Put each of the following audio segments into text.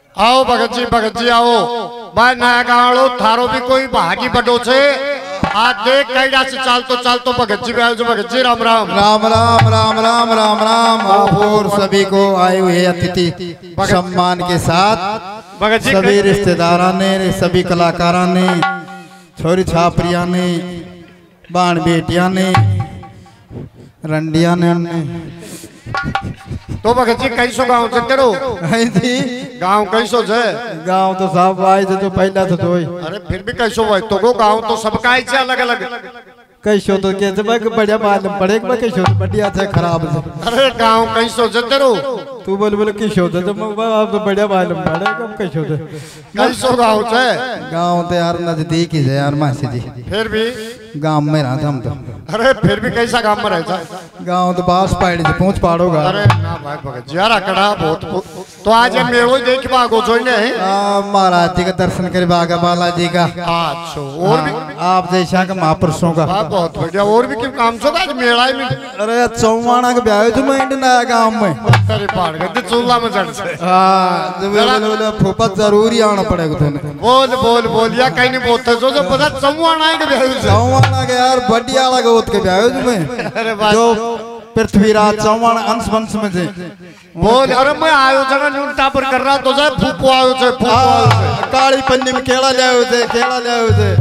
आओ भगत जी आओ। भाई नया गाँव थारो भी कोई भागी बटो छे। आज देख कैडा से चाल तो भगत जी भी भगत जी राम राम राम राम राम राम राम राम। और सभी को आए हुए अतिथि सम्मान के साथ भगत जी सभी रिश्तेदारा ने, सभी कलाकारा ने, छोरी छापरिया ने, बाण बेटिया ने, रंडिया ने। तो भगत जी कैसो गाँव से तेरो गाँव कैसो है? गाँव तो सब आए थे तो पहला तो दो ही। अरे फिर भी कैसो भाई तो गाँव तो सबका ही अलग अलग। कैसो तो कैसे भाई बढ़िया मालूम पड़े कैसो तो बढ़िया था खराब था। अरे गाँव कैसो है तेरो? तू बोल किसो थे तो आप तो बढ़िया मालूम पड़े कब कैसो थे। कैसो गाँव है? गाँव तो यार नजदीक ही है यार मासी जी। फिर भी गाँव में रहा था हम तो। अरे फिर भी कैसा गाँव में रहता? गाँव तो बास पाड़ी से पहुँच पाड़ोगा। अरे ना भाई भगत जी यार अकड़ा बहुत तो आज ये मेलो ही देख भागो जो महाराज जी का दर्शन करे बागा बालाजी का। अच्छा और भी आप जैसा का महापुरुषों का बहुत बढ़िया। और भी क्यों काम से आज मेला ही में? अरे चौवाना का ब्याह तो मैं नया गाँव में। अरे पाड़ गए चूल्हा में चढ़ से। हाँ फूफा जरूरी आना पड़ेगा तुम्हें। बोल या कहीं नहीं बोलते जो पता चौवाना के ब्याह चौवाना के यार बढ़िया लगा उसके ब्याह तुम्हें जो पृथ्वीराज चौहान अंश वंश में थे। बोल अरे मैं आयोजन उल्टा पर कर रहा तो जाए फूफो आयो थे काली पन्नी में केला ले थे।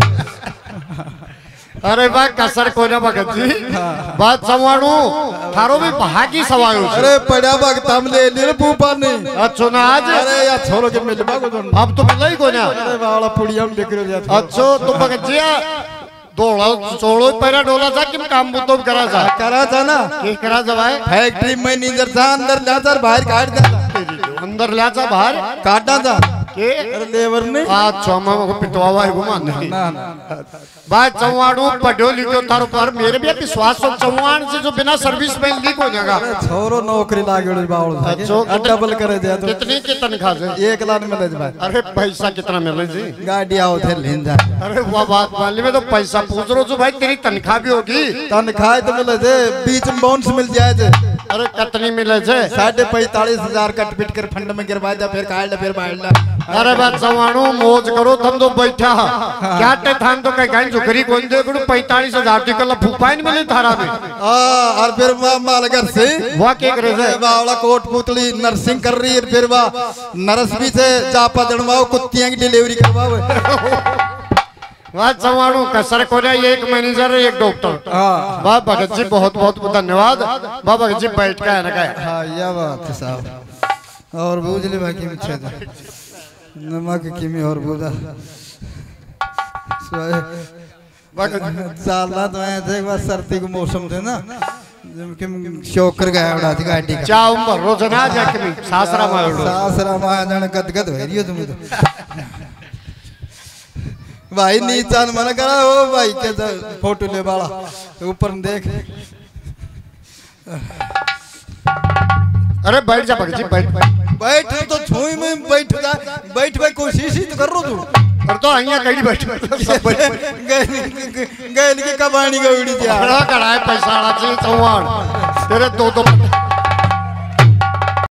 अरे भाई कसर को ना भगत जी बात सवाणु थारो भी भागी सवायो। अरे पड़ा भगत हम ले लिए फूफा ने। अच्छा ना आज अरे यार छोरो के मिल बागो अब तो मिला ही को ना। अरे वाला पुड़िया में देख रहे थे। अच्छा तो भगत जी दौड़ा चोड़ो पैरा डोला था कि काम तो करा था ना की करा था भाई? फैक्ट्री में नींदर था अंदर ला था बाहर काट देता। अंदर ला था बाहर काटा था के लेबर ने। अच्छा मैं पिटवा भाई घुमा नहीं भाई चौवाणु पढ़ो लिखो थारो पर मेरे भी विश्वास हो चौवाण से जो बिना सर्विस में लीक हो जाएगा। छोरो नौकरी लागे बावल था डबल करे दे तो कितनी की तनख्वाह से? 1 लाख मिले भाई। अरे पैसा कितना मिले जी? गाड़ी आओ थे लेन जा। अरे वो बात वाली में तो पैसा पूछ रहा हूँ भाई तेरी तनख्वाह भी होगी? तनख्वाह तो मिले थे बीच में बोनस मिल जाए थे। अरे कितनी मिले थे? 45,000 कट पिट कर फंड में गिरवा दिया फिर काट फिर बाहर। अरे बात चौवाणु मौज करो तुम तो बैठा क्या टे थान तो कहीं झुकरी कौन दे 45,000 की कल फूफा नहीं मिले थारा में। और फिर मालगर से वो क्या करे थे? बावला कोट पुतली नर्सिंग कर रही है फिर वह नर्स भी से जापा दड़वाओ कुत्तियां की डिलीवरी करवाओ। वाह चौवाणु कसर को एक मैनेजर एक डॉक्टर। वाह भगत जी बहुत बहुत धन्यवाद। वाह भगत जी बैठ का है ना क्या? हाँ यह बात है साहब। और बूझले बाकी मिच्छे नमक किमी और बूझा साला तो ऐसे बस सर्दी को मौसम थे ना शोकर गया उड़ा थी गाड़ी का चाव पर रोज ना जाके भी सासरा माया जाने गदगद हो रही हो तुम तो भाई नीचान मन करा हो भाई के फोटो ले वाला ऊपर देख। अरे बैठ जा भगत जी बैठ तो छुई में बैठ जा बैठ भाई कोशिश ही तो कर रो तू और तो અહીંયા કઈ બેઠો गैल की कबानी का उड़ी जा बड़ा कड़ाई पैसा वाला चौहान तेरे दो